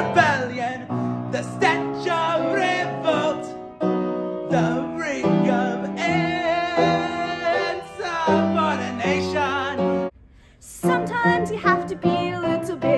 rebellion, the stench of revolt, the ring of insubordination. Sometimes you have to be a little bit